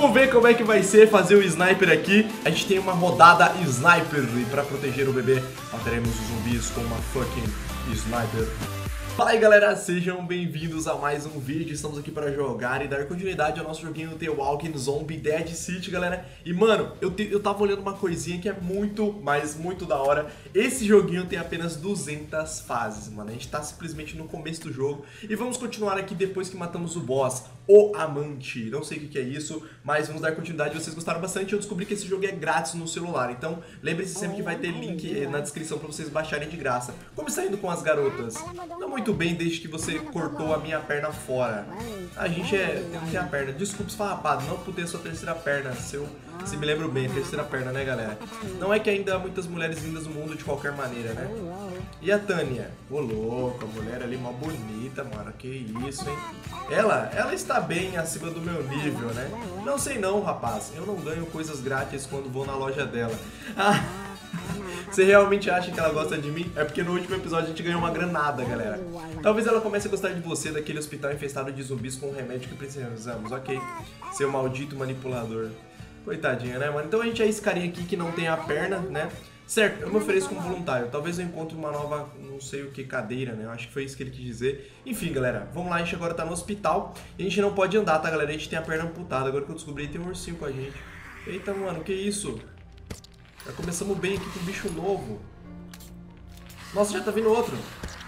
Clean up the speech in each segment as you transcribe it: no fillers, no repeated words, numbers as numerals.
Vamos ver como é que vai ser fazer o sniper aqui. A gente tem uma rodada sniper e pra proteger o bebê, mataremos os zumbis com uma fucking sniper. Fala aí galera, sejam bem-vindos a mais um vídeo. Estamos aqui para jogar e dar continuidade ao nosso joguinho The Walking Zombie Dead City, galera. E mano, eu tava olhando uma coisinha que é muito, mas muito da hora. Esse joguinho tem apenas 200 fases, mano. A gente tá simplesmente no começo do jogo. E vamos continuar aqui depois que matamos o boss, o Amante. Não sei o que é isso, mas vamos dar continuidade. Vocês gostaram bastante, eu descobri que esse jogo é grátis no celular. Então lembre-se sempre que vai ter link na descrição para vocês baixarem de graça. Como está indo com as garotas? Não muito bem, desde que você cortou a minha perna fora. A gente não tem a perna. Desculpa, esfarrapado, não por ter sua terceira perna. Se me lembro bem, terceira perna, né, galera? Não é que ainda há muitas mulheres lindas no mundo de qualquer maneira, né? E a Tânia? Ô, louco, a mulher ali mó bonita, mano. Que isso, hein? Ela está bem acima do meu nível, né? Não sei não, rapaz. Eu não ganho coisas grátis quando vou na loja dela. Você realmente acha que ela gosta de mim? É porque no último episódio a gente ganhou uma granada, galera. Talvez ela comece a gostar de você, daquele hospital infestado de zumbis com o remédio que precisamos. Ok, seu maldito manipulador. Coitadinha, né, mano? Então a gente é esse carinha aqui que não tem a perna, né? Certo, eu me ofereço como voluntário. Talvez eu encontre uma nova, não sei o que, cadeira, né? Eu acho que foi isso que ele quis dizer. Enfim, galera, vamos lá. A gente agora tá no hospital e a gente não pode andar, tá, galera? A gente tem a perna amputada. Agora que eu descobri, tem um ursinho com a gente. Eita, mano, que isso? Já começamos bem aqui com um bicho novo. Nossa, já tá vindo outro.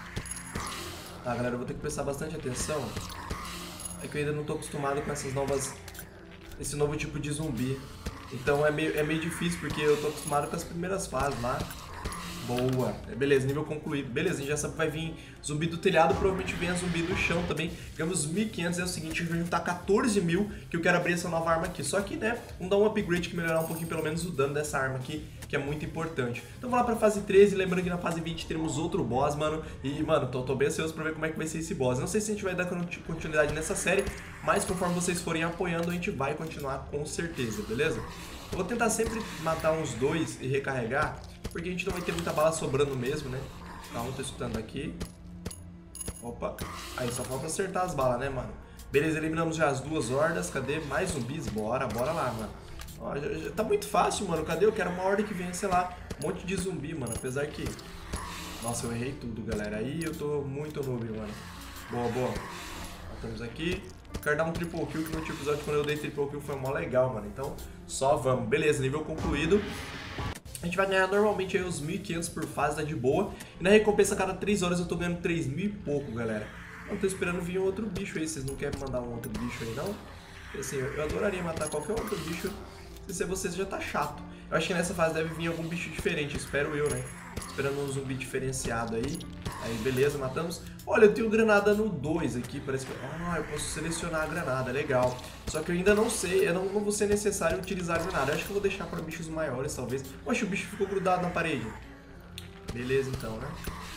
Tá, galera, eu vou ter que prestar bastante atenção. É que eu ainda não tô acostumado com esse novo tipo de zumbi. Então é meio difícil, porque eu tô acostumado com as primeiras fases lá. Boa. Beleza, nível concluído. Beleza, a gente já sabe que vai vir zumbi do telhado, provavelmente vem a zumbi do chão também. Ganhamos 1.500, é o seguinte, a gente vai juntar 14.000, que eu quero abrir essa nova arma aqui. Só que, né, vamos dar um upgrade que melhorar um pouquinho, pelo menos, o dano dessa arma aqui, que é muito importante. Então vamos lá pra fase 13, lembrando que na fase 20 teremos outro boss, mano. E, mano, tô bem ansioso pra ver como é que vai ser esse boss. Não sei se a gente vai dar continuidade nessa série, mas conforme vocês forem apoiando, a gente vai continuar com certeza, beleza? Eu vou tentar sempre matar uns 2 e recarregar, porque a gente não vai ter muita bala sobrando mesmo, né? Calma, tô escutando aqui. Opa. Aí, só falta acertar as balas, né, mano? Beleza, eliminamos já as 2 hordas. Cadê? Mais zumbis? Bora lá, mano. Ó, já tá muito fácil, mano. Cadê? Eu quero uma horda que venha, sei lá, um monte de zumbi, mano. Apesar que... Nossa, eu errei tudo, galera. Aí eu tô muito noob, mano. Boa. Matamos aqui. Quero dar um triple kill, que no último episódio, quando eu dei triple kill, foi mó legal, mano. Então, só vamos. Beleza, nível concluído. A gente vai ganhar normalmente aí uns 1.500 por fase, tá de boa. E na recompensa, a cada 3 horas eu tô ganhando 3.000 e pouco, galera. Eu tô esperando vir um outro bicho aí. Vocês não querem mandar um outro bicho aí, não? Porque, assim, eu adoraria matar qualquer outro bicho. Se vocês já tá chato. Eu acho que nessa fase deve vir algum bicho diferente, espero eu, né? Esperando um zumbi diferenciado aí. Aí, beleza, matamos. Olha, eu tenho granada no 2 aqui, parece que... Ah, eu posso selecionar a granada, legal. Só que eu ainda não sei, não vou ser necessário utilizar a granada. Eu acho que eu vou deixar para bichos maiores, talvez. Poxa, o bicho ficou grudado na parede. Beleza, então, né?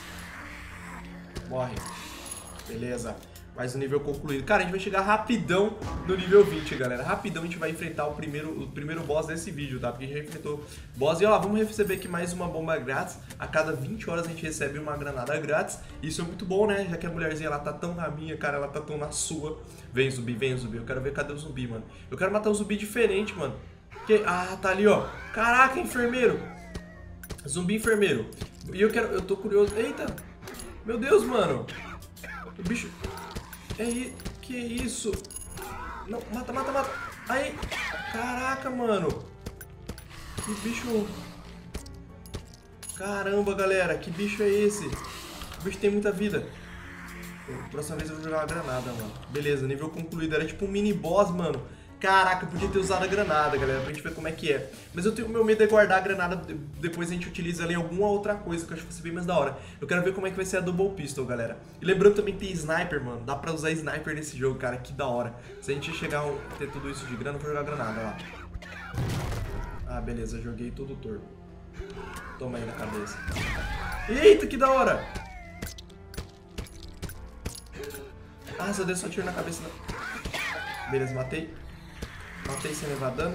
Morre. Beleza. Mais um nível concluído. Cara, a gente vai chegar rapidão no nível 20, galera. Rapidão a gente vai enfrentar o primeiro boss desse vídeo, tá? Porque a gente já enfrentou boss. E ó lá, vamos receber aqui mais uma bomba grátis. A cada 20 horas a gente recebe uma granada grátis. Isso é muito bom, né? Já que a mulherzinha, ela tá tão na minha, cara, ela tá tão na sua. Vem, zumbi, vem, zumbi. Eu quero ver cadê o zumbi, mano. Eu quero matar um zumbi diferente, mano. Ah, tá ali, ó. Caraca, enfermeiro. Zumbi enfermeiro. E eu tô curioso. Eita. Meu Deus, mano. O bicho... Que isso? Não, mata. Aí. Caraca, mano. Que bicho... Caramba, galera. Que bicho é esse? O bicho tem muita vida. Próxima vez eu vou jogar uma granada, mano. Beleza, nível concluído. Era tipo um mini boss, mano. Caraca, eu podia ter usado a granada, galera, pra gente ver como é que é. Mas eu tenho meu medo de guardar a granada, depois a gente utiliza ela em alguma outra coisa, que eu acho que vai ser bem mais da hora. Eu quero ver como é que vai ser a Double Pistol, galera. E lembrando também que tem Sniper, mano. Dá pra usar Sniper nesse jogo, cara, que da hora. Se a gente chegar a ter tudo isso de grana, eu vou jogar granada, lá. Ah, beleza, joguei tudo torto. Toma aí na cabeça. Eita, que da hora! Ah, só dei só tiro na cabeça. Beleza, matei. Matei sem levar dano.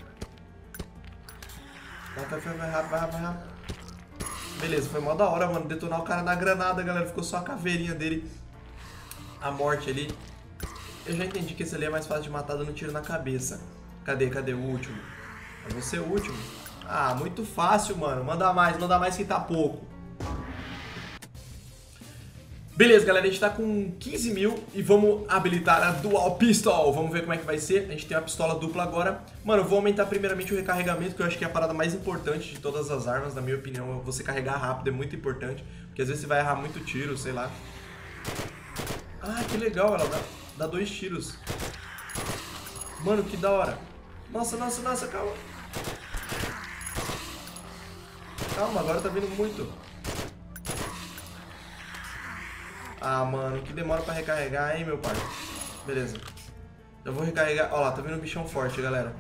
Vai rápido. Beleza, foi mó da hora, mano. Detonar o cara na granada, galera. Ficou só a caveirinha dele. A morte ali. Eu já entendi que esse ali é mais fácil de matar dando tiro na cabeça. Cadê o último? É você o último? Ah, muito fácil, mano. Manda mais que tá pouco. Beleza, galera, a gente tá com 15 mil e vamos habilitar a Dual Pistol. Vamos ver como é que vai ser. A gente tem uma pistola dupla agora. Mano, eu vou aumentar primeiramente o recarregamento, que eu acho que é a parada mais importante de todas as armas, na minha opinião. Você carregar rápido é muito importante, porque às vezes você vai errar muito tiro, sei lá. Ah, que legal, ela dá 2 tiros. Mano, que da hora. Nossa, calma. Calma, agora tá vindo muito. Ah, mano, que demora pra recarregar, hein, meu pai. Beleza. Eu vou recarregar. Ó lá, tá vindo um bichão forte, galera.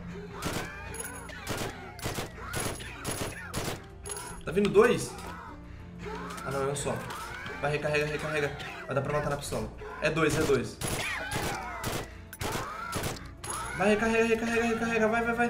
Tá vindo 2? Ah, não, é um só. Vai, recarrega. Vai dar pra matar na pistola. É 2. Vai, recarrega. Vai.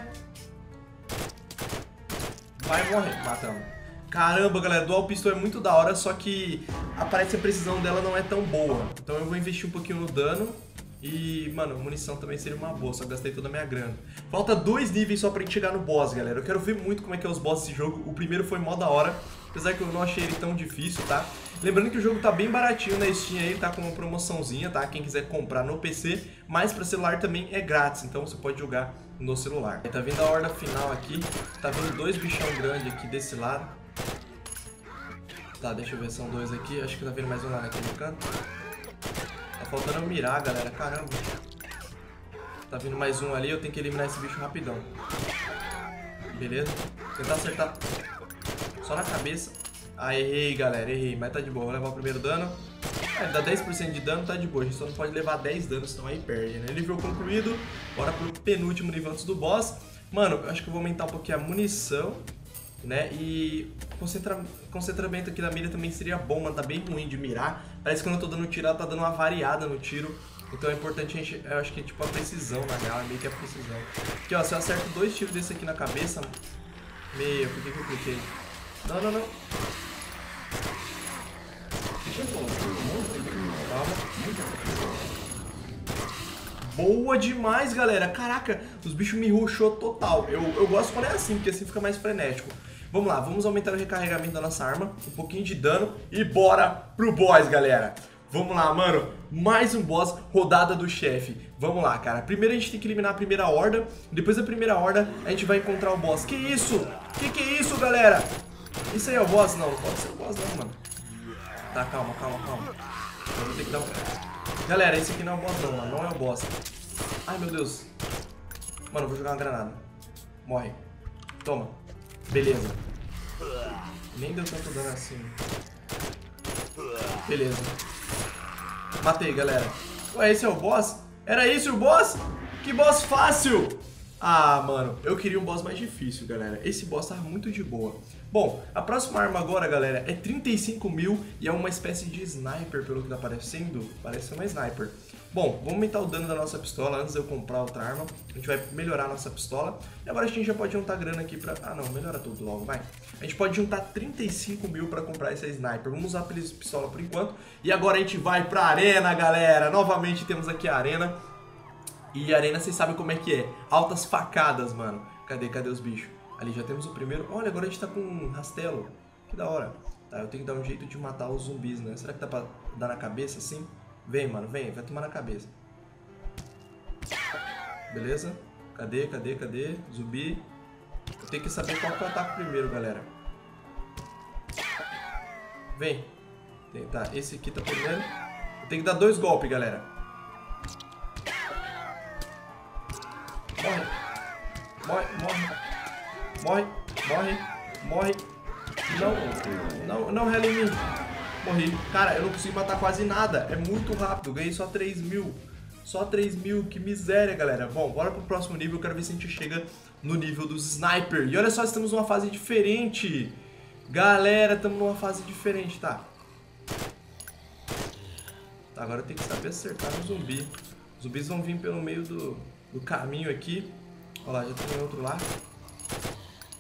Vai morrer. Matamos. Caramba, galera, Dual Pistol é muito da hora, só que parece que a precisão dela não é tão boa. Então eu vou investir um pouquinho no dano e, mano, munição também seria uma boa, só gastei toda a minha grana. Falta 2 níveis só pra gente chegar no boss, galera. Eu quero ver muito como é que é os bosses desse jogo. O primeiro foi mó da hora, apesar que eu não achei ele tão difícil, tá? Lembrando que o jogo tá bem baratinho na Steam aí, tá com uma promoçãozinha, tá? Quem quiser comprar no PC, mas pra celular também é grátis, então você pode jogar no celular. Tá vindo a horda final aqui, tá vindo 2 bichão grandes aqui desse lado. Tá, deixa eu ver, são 2 aqui. Acho que tá vindo mais um lá naquele canto. Tá faltando eu mirar, galera. Caramba. Tá vindo mais um ali, eu tenho que eliminar esse bicho rapidão. Beleza. Tentar acertar só na cabeça. Ah, errei, galera, errei. Mas tá de boa, vou levar o primeiro dano. Ele dá 10% de dano, tá de boa. A gente só não pode levar 10 danos, senão aí perde, né? Nível concluído. Bora pro penúltimo nível antes do boss. Mano, eu acho que eu vou aumentar um pouquinho a munição, né? E concentramento aqui da mira também seria bom, mano. Tá bem ruim de mirar. Parece que quando eu tô dando tiro, ela tá dando uma variada no tiro. Então é importante a gente, eu acho que é tipo a precisão, na real, é meio que a precisão. Aqui, ó, se eu acerto 2 tiros desse aqui na cabeça... Meu, por que eu cliquei? Não. Calma. Boa demais, galera. Caraca, os bichos me rushou total. Eu gosto quando é assim, porque assim fica mais frenético. Vamos lá, vamos aumentar o recarregamento da nossa arma, um pouquinho de dano e bora pro boss, galera. Vamos lá, mano. Mais um boss, rodada do chefe. Vamos lá, cara. Primeiro a gente tem que eliminar a primeira horda. Depois da primeira horda, a gente vai encontrar o boss. Que isso? Que é isso, galera? Isso aí é o boss? Não pode ser o boss não, mano. Tá, calma. Eu vou ter que dar um... Galera, esse aqui não é o boss não, mano. Não é o boss. Ai, meu Deus. Mano, eu vou jogar uma granada. Morre. Toma. Beleza. Nem deu tanto dano assim. Beleza. Matei, galera. Ué, esse é o boss? Era esse o boss? Que boss fácil! Ah, mano, eu queria um boss mais difícil, galera. Esse boss tava muito de boa. Bom, a próxima arma agora, galera, é 35 mil e é uma espécie de sniper, pelo que tá parecendo. Parece uma sniper. Bom, vamos aumentar o dano da nossa pistola antes de eu comprar outra arma. A gente vai melhorar a nossa pistola. E agora a gente já pode juntar grana aqui pra... Ah, não, melhora tudo logo, vai. A gente pode juntar 35 mil pra comprar essa sniper. Vamos usar a pistola por enquanto. E agora a gente vai pra arena, galera. Novamente temos aqui a arena. E a arena, vocês sabem como é que é. Altas facadas, mano. Cadê os bichos? Ali já temos o primeiro. Olha, agora a gente tá com um rastelo. Que da hora. Tá, eu tenho que dar um jeito de matar os zumbis, né? Será que dá pra dar na cabeça assim? Vem, mano, vem. Vai tomar na cabeça. Beleza? Cadê? Zumbi. Eu tenho que saber qual que eu ataco primeiro, galera. Vem. Tá, esse aqui tá primeiro. Eu tenho que dar 2 golpes, galera. Morre. Não rela em mim. Morri. Cara, eu não consigo matar quase nada. É muito rápido. Ganhei só 3 mil. Só 3 mil. Que miséria, galera. Bom, bora pro próximo nível. Eu quero ver se a gente chega no nível dos sniper. E olha só, estamos numa fase diferente. Galera, estamos numa fase diferente, tá? Agora eu tenho que saber acertar no zumbi. Os zumbis vão vir pelo meio do caminho aqui. Olha lá, já tem outro lá.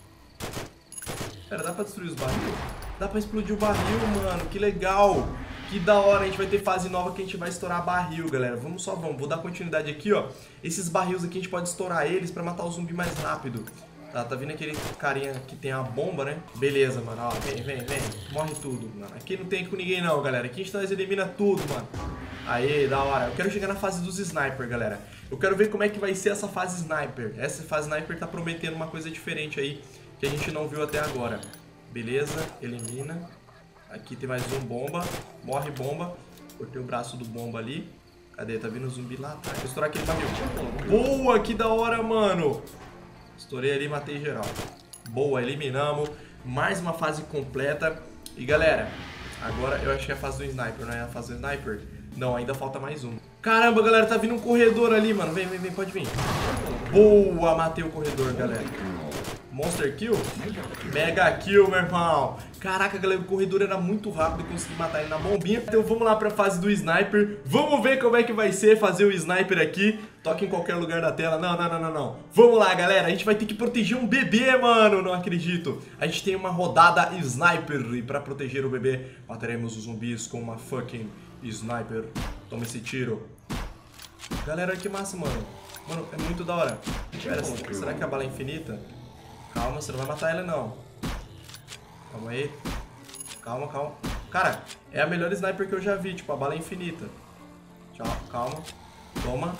Pera, dá pra destruir os barril? Dá pra explodir o barril, mano. Que legal. Que da hora, a gente vai ter fase nova que a gente vai estourar barril, galera. Vamos. Vou dar continuidade aqui, ó. Esses barris aqui a gente pode estourar eles pra matar o zumbi mais rápido. Tá vindo aquele carinha que tem a bomba, né? Beleza, mano, ó, vem. Morre tudo, mano. Aqui não tem com ninguém não, galera. Aqui a gente nós elimina tudo, mano. Aí, da hora. Eu quero chegar na fase dos sniper, galera. Eu quero ver como é que vai ser essa fase sniper. Essa fase sniper tá prometendo uma coisa diferente aí, que a gente não viu até agora. Beleza, elimina. Aqui tem mais um bomba. Morre bomba. Cortei o braço do bomba ali. Cadê? Tá vindo o zumbi lá atrás. Vou estourar aquele barril. Boa, que da hora, mano. Estourei ali e matei geral. Boa, eliminamos. Mais uma fase completa. E galera, agora eu acho que é a fase do sniper, não é a fase do sniper? Não, ainda falta mais uma. Caramba, galera, tá vindo um corredor ali, mano. Vem, pode vir. Boa, matei o corredor, galera. Monster kill? Mega kill, meu irmão. Caraca, galera, o corredor era muito rápido e consegui matar ele na bombinha. Então vamos lá pra fase do sniper. Vamos ver como é que vai ser fazer o sniper aqui. Toca em qualquer lugar da tela. Não. Vamos lá, galera. A gente vai ter que proteger um bebê, mano. Não acredito. A gente tem uma rodada sniper. E pra proteger o bebê, mataremos os zumbis com uma fucking sniper. Toma esse tiro. Galera, que massa, mano. Mano, é muito da hora. Pera, será que a bala é infinita? Calma, você não vai matar ela, não. Calma aí. Calma. Cara, é a melhor sniper que eu já vi. Tipo, a bala é infinita. Tchau, calma. Toma.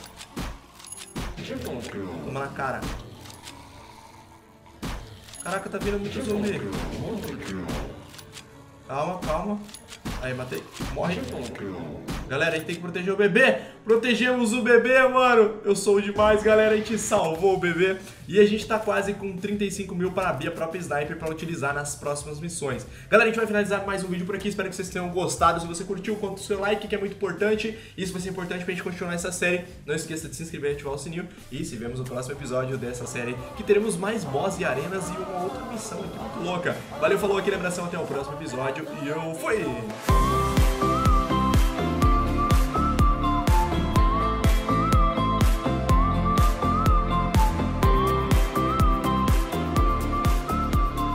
Toma na cara. Caraca, tá vindo muito zumbi. Calma. Aí, matei. Morre. Galera, a gente tem que proteger o bebê. Protegemos o bebê, mano. Eu sou demais, galera. A gente salvou o bebê. E a gente tá quase com 35 mil para abrir a própria sniper para utilizar nas próximas missões. Galera, a gente vai finalizar mais um vídeo por aqui. Espero que vocês tenham gostado. Se você curtiu, conta o seu like, que é muito importante. Isso vai ser importante pra gente continuar essa série. Não esqueça de se inscrever e ativar o sininho. E se vemos no próximo episódio dessa série, que teremos mais boss e arenas e uma outra missão aqui muito louca. Valeu, falou, aquele abração, até o próximo episódio. E eu fui!